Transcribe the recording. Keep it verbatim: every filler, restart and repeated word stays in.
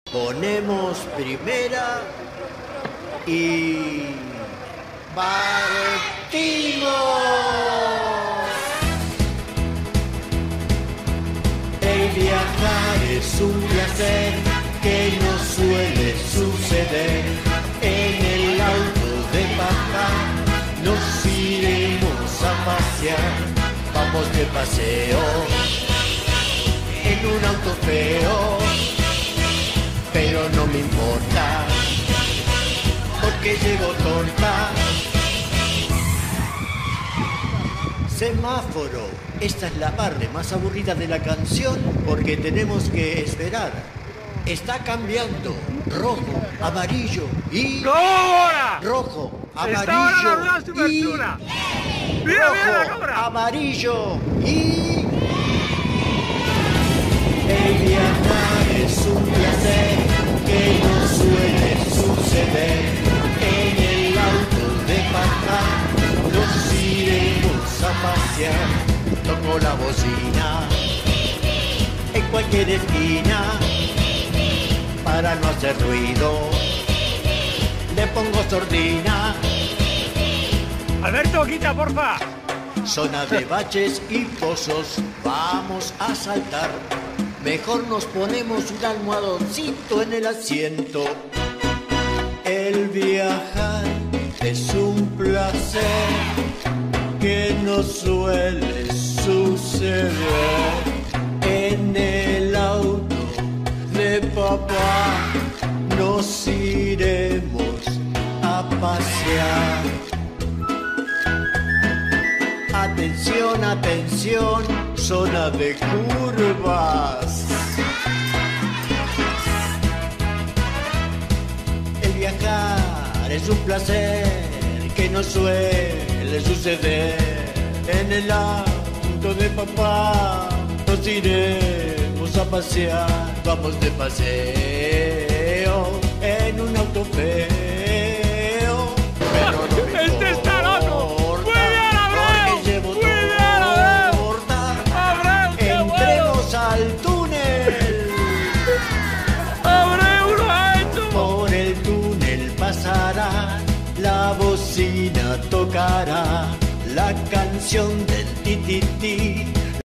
Ponemos primera y partimos. El viajar es un placer que no suele suceder. En el auto de papá nos iremos a pasear. Vamos de paseo en un auto feo, pero no me importa, porque llego tonta. Semáforo, esta es la parte más aburrida de la canción, porque tenemos que esperar. Está cambiando, rojo, amarillo y... ¡Cobra! Rojo, amarillo ¡Está ahora la y... mira, mira la cobra! Amarillo y... El viajar es un placer que no suele suceder. En el auto de papá nos iremos a pasear. Toco la bocina en cualquier esquina para no hacer ruido. Le pongo sordina. Alberto, quita, porfa. Zona de baches y pozos, vamos a saltar. Mejor nos ponemos un almohadoncito en el asiento. El viajar es un placer que no suele suceder. En el auto de papá nos iremos a pasear. Atención, atención, zona de curvas. El viajar es un placer que no suele suceder. En el auto de papá nos iremos a pasear. Vamos de paseo en un auto feo, pero no me ¡Este está loco! Al túnel. ¡Abreu lo ha hecho! Por el túnel pasará, la bocina tocará la canción del ti ti ti.